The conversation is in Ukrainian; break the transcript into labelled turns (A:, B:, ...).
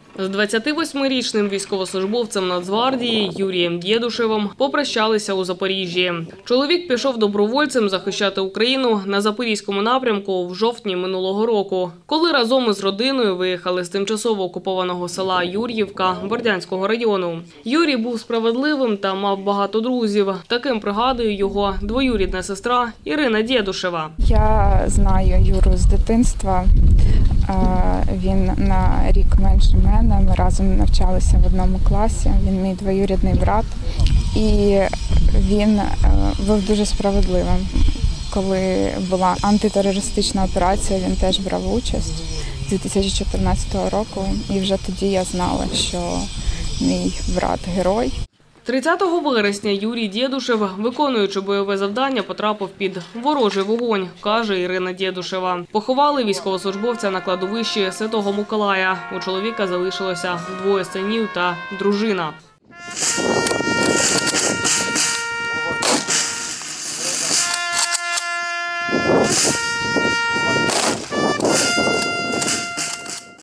A: З 28-річним військовослужбовцем Нацгвардії Юрієм Дєдушевим попрощалися у Запоріжжі. Чоловік пішов добровольцем захищати Україну на Запорізькому напрямку в жовтні минулого року, коли разом із родиною виїхали з тимчасово окупованого села Юр'ївка Бердянського району. Юрій був справедливим та мав багато друзів. Таким пригадує його двоюрідна сестра Ірина Дєдушева.
B: Я знаю Юру з дитинства. Він на рік менше мене, ми разом навчалися в одному класі, він мій двоюрідний брат. І він був дуже справедливим. Коли була антитерористична операція, він теж брав участь з 2014 року. І вже тоді я знала, що мій брат – герой.
A: 30 вересня Юрій Дєдушев, виконуючи бойове завдання, потрапив під ворожий вогонь, каже Ірина Дєдушева. Поховали військовослужбовця на кладовищі Святого Миколая. У чоловіка залишилося 2 синів та дружина.